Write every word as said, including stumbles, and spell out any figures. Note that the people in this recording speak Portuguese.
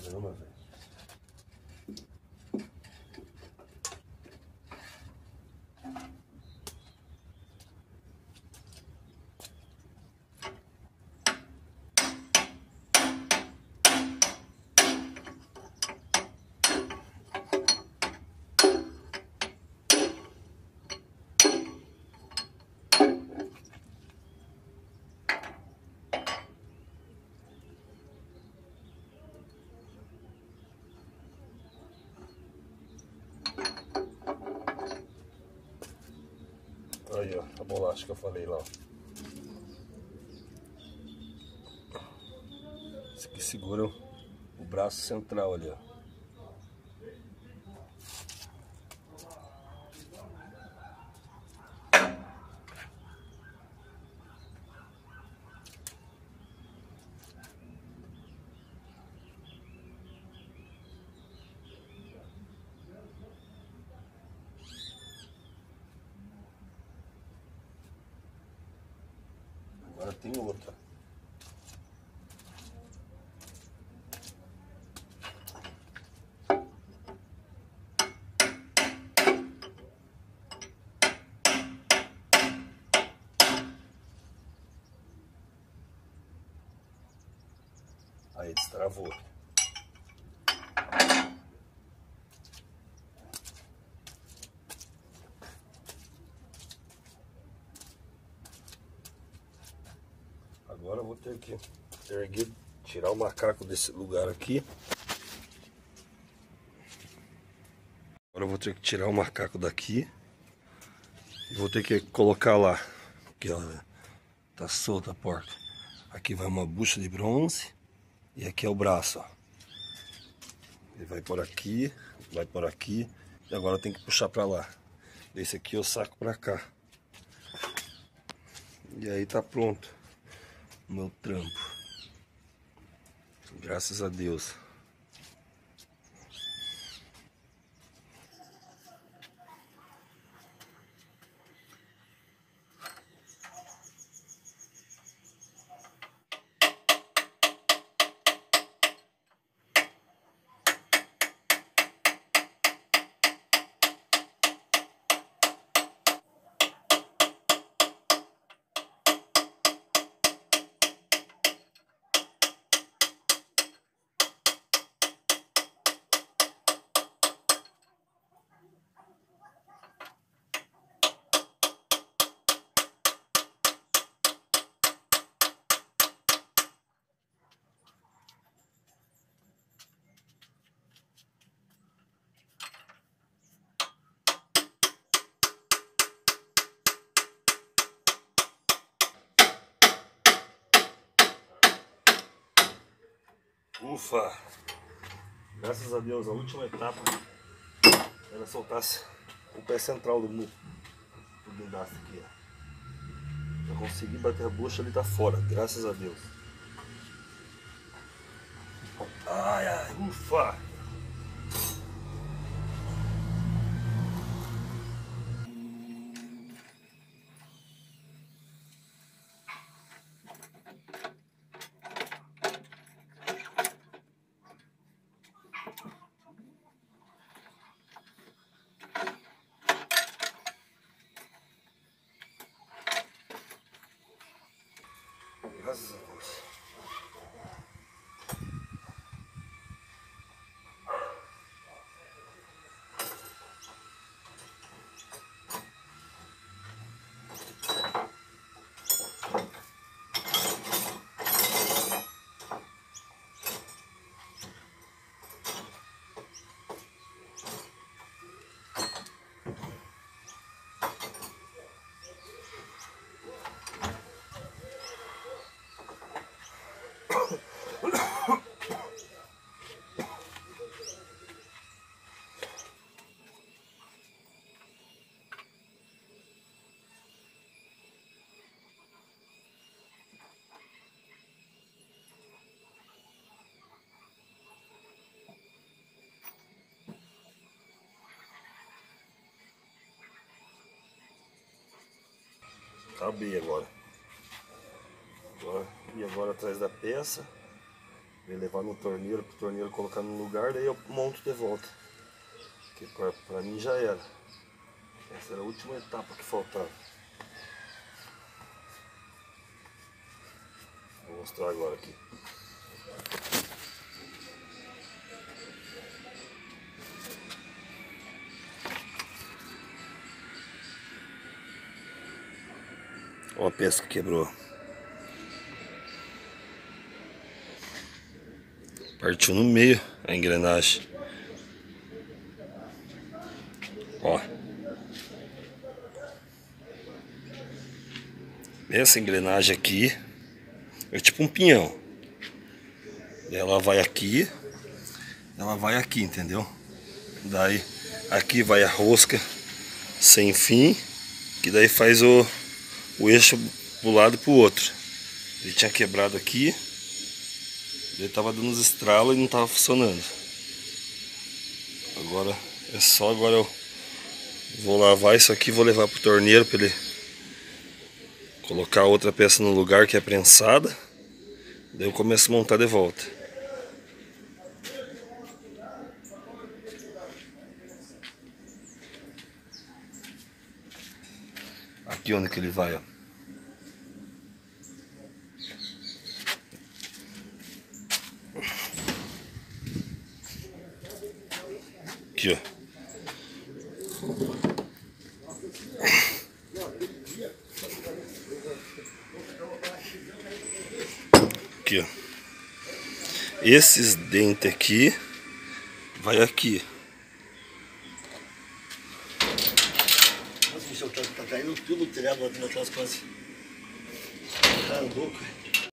fazendo uma vez. Aí, ó, a bolacha que eu falei lá, ó. Esse aqui segura o braço central ali, ó. Agora tem outra. Aí destravou. Agora eu vou ter que erguer, tirar o macaco desse lugar aqui. Agora eu vou ter que tirar o macaco daqui. E vou ter que colocar lá. Aqui, ó. Tá solta a porca. Aqui vai uma bucha de bronze. E aqui é o braço, ó. Ele vai por aqui, vai por aqui. E agora tem que puxar pra lá. Esse aqui eu saco pra cá. E aí tá pronto o meu trampo. Graças a Deus. Ufa! Graças a Deus, a última etapa ela soltasse o pé central do mu do guindaste aqui, ó. Eu consegui bater a bucha, ele tá fora, graças a Deus. Ai, ai, ufa! Graças a Deus. Acabei agora. agora. E agora atrás da peça. Eu levar no torneiro, pro torneiro colocar no lugar, daí eu monto de volta. Que pra, pra mim já era. Essa era a última etapa que faltava. Vou mostrar agora aqui. Ó a peça que quebrou. Partiu no meio a engrenagem. Ó. Essa engrenagem aqui é tipo um pinhão. Ela vai aqui, ela vai aqui, entendeu? Daí aqui vai a rosca sem fim, que daí faz o, o eixo pro lado e pro outro. Ele tinha quebrado aqui, ele tava dando uns estralos e não tava funcionando. Agora é só, agora eu vou lavar isso aqui, vou levar pro torneiro para ele colocar outra peça no lugar que é prensada. Daí eu começo a montar de volta. Aqui onde que ele vai, ó. Aqui, ó. Aqui, ó. Esses dentes aqui vai aqui. Nossa, o bicho tá caindo tudo no telhado lá atrás quase. Tá louco.